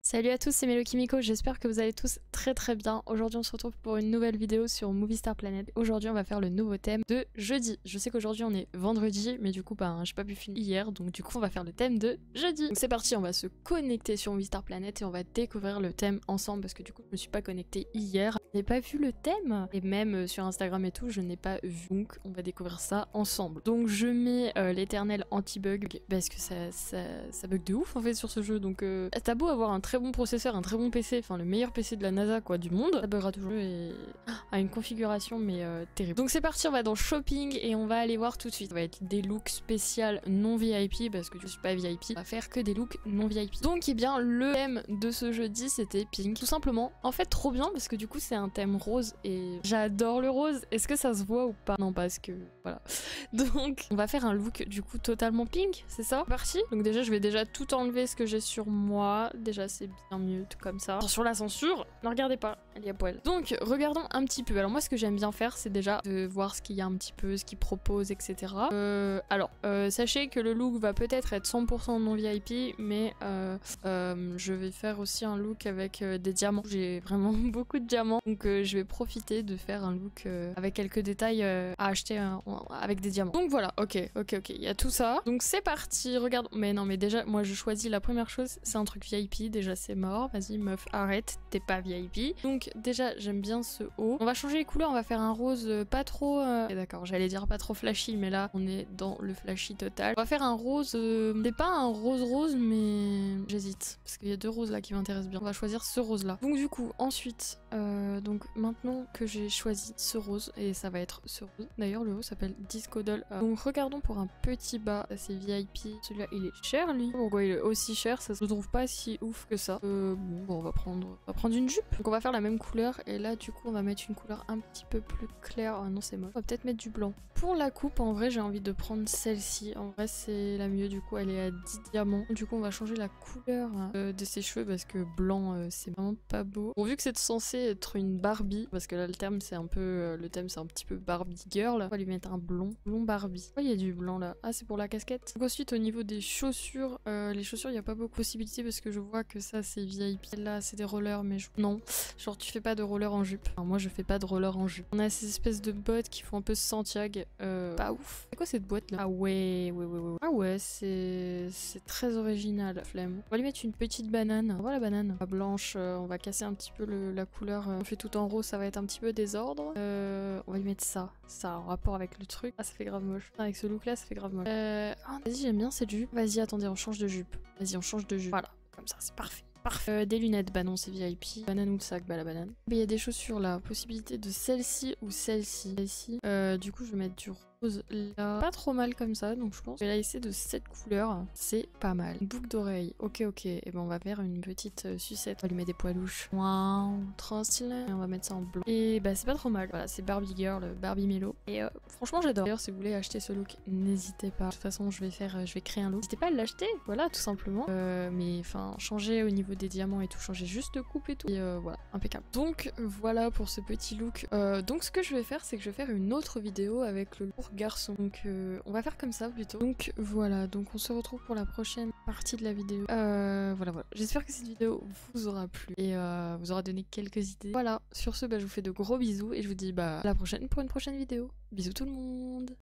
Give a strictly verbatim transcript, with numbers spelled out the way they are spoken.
Salut à tous, c'est Melo Kimiko, j'espère que vous allez tous très très bien. Aujourd'hui on se retrouve pour une nouvelle vidéo sur Movie Star Planet. Aujourd'hui on va faire le nouveau thème de jeudi. Je sais qu'aujourd'hui on est vendredi, mais du coup bah, j'ai pas pu filmer hier, donc du coup on va faire le thème de jeudi. Donc c'est parti, on va se connecter sur Movie Star Planet et on va découvrir le thème ensemble parce que du coup je me suis pas connectée hier. Je n'ai pas vu le thème, et même sur Instagram et tout je n'ai pas vu, donc on va découvrir ça ensemble. Donc je mets euh, l'éternel anti-bug parce que ça, ça, ça bug de ouf en fait sur ce jeu, donc euh, t'as beau avoir un très bon processeur, un très bon P C, enfin le meilleur P C de la NASA quoi du monde, ça buggera toujours et a une configuration mais euh, terrible. Donc c'est parti, on va dans shopping et on va aller voir tout de suite. Ça va être des looks spéciaux non V I P parce que je suis pas V I P, on va faire que des looks non V I P. Donc eh bien le thème de ce jeudi c'était pink, tout simplement. En fait trop bien parce que du coup c'est un thème rose et j'adore le rose. Est-ce que ça se voit ou pas? Non parce que voilà. Donc on va faire un look du coup totalement pink, c'est ça? Parti. Donc déjà je vais déjà tout enlever ce que j'ai sur moi. Déjà c'est bien mieux tout comme ça. Attention la censure, ne regardez pas, elle est à poil. Donc regardons un petit peu. Alors moi ce que j'aime bien faire c'est déjà de voir ce qu'il y a un petit peu, ce qu'ils proposent, et cetera. Euh, alors euh, sachez que le look va peut-être être cent pour cent non V I P, mais euh, euh, je vais faire aussi un look avec euh, des diamants. J'ai vraiment beaucoup de diamants, donc euh, je vais profiter de faire un look euh, avec quelques détails euh, à acheter euh, avec des diamants. Donc voilà, ok, ok, ok, il y a tout ça. Donc c'est parti, regarde. Mais non mais déjà moi je choisis la première chose, c'est un truc V I P, déjà c'est mort. Vas-y meuf, arrête, t'es pas V I P. Donc déjà j'aime bien ce haut. On va changer les couleurs, on va faire un rose pas trop... Euh... D'accord, j'allais dire pas trop flashy, mais là on est dans le flashy total. On va faire un rose... Euh... C'est pas un rose rose, mais j'hésite. Parce qu'il y a deux roses là qui m'intéressent bien. On va choisir ce rose là. Donc du coup, ensuite, euh, donc maintenant que j'ai choisi ce rose, et ça va être ce rose. D'ailleurs le haut s'appelle Disco Doll. Euh... Donc regardons pour un petit bas, c'est V I P. Celui-là il est cher lui. Pourquoi il est aussi cher? Ça se trouve pas si ouf que ça. Euh, bon, bon, on va prendre, on va prendre une jupe. Donc on va faire la même couleur et là du coup on va mettre une couleur un petit peu plus claire. Oh non c'est moche. On va peut-être mettre du blanc. Pour la coupe en vrai j'ai envie de prendre celle-ci. En vrai c'est la mieux, du coup elle est à dix diamants. Du coup on va changer la couleur euh, de ses cheveux parce que blanc euh, c'est vraiment pas beau. Bon vu que c'est censé être une Barbie, parce que là le thème c'est un peu, euh, le thème c'est un petit peu Barbie girl, on va lui mettre un blond, blond Barbie. Oh il y a du blanc là. Ah c'est pour la casquette. Donc ensuite au niveau des chaussures, euh, les chaussures il n'y a pas beaucoup de possibilités parce que je vois que ça c'est V I P. Là c'est des rollers mais je... non, genre tu fais pas de roller en jupe. Enfin, moi je fais pas de roller en jupe. On a ces espèces de bottes qui font un peu Santiago, euh, pas ouf. C'est quoi cette boîte là? Ah ouais, ouais, ouais, ouais. Ah ouais, c'est c'est très original, flemme. On va lui mettre une petite banane. On voit la banane. La blanche, euh, on va casser un petit peu le, la couleur. On fait tout en rose, ça va être un petit peu désordre. Euh, on va lui mettre ça, ça en rapport avec le truc. Ah ça fait grave moche. Avec ce look là, ça fait grave moche. Euh... Oh, vas-y j'aime bien cette jupe. Vas-y attendez, on change de jupe. Vas-y on change de jupe. Voilà, comme ça c'est parfait. Parfait. Euh, des lunettes, bah non c'est V I P. Banane ou le sac, bah la banane. Mais il y a des chaussures là, possibilité de celle-ci ou celle-ci. Celle-ci. Euh, du coup je vais mettre du rose là. Pas trop mal comme ça, donc je pense. Je vais la laisser de cette couleur, c'est pas mal. Une boucle d'oreille, ok ok. Et ben on va faire une petite euh, sucette. On va lui mettre des poilouches. Waouh, trop stylé. Et on va mettre ça en blanc. Et bah c'est pas trop mal. Voilà, c'est Barbie Girl, Barbie Melo. Et euh, franchement j'adore. D'ailleurs si vous voulez acheter ce look, n'hésitez pas. De toute façon je vais faire, euh, je vais créer un look. N'hésitez pas à l'acheter, voilà tout simplement. Euh, mais enfin changer au niveau des diamants et tout, changer juste de coupe et tout. Et euh, voilà, impeccable. Donc voilà pour ce petit look. Euh, donc ce que je vais faire, c'est que je vais faire une autre vidéo avec le look garçon. Donc euh, on va faire comme ça plutôt. Donc voilà, donc on se retrouve pour la prochaine partie de la vidéo. Euh, voilà, voilà. J'espère que cette vidéo vous aura plu et euh, vous aura donné quelques idées. Voilà, sur ce, bah, je vous fais de gros bisous et je vous dis bah à la prochaine pour une prochaine vidéo. Bisous tout le monde!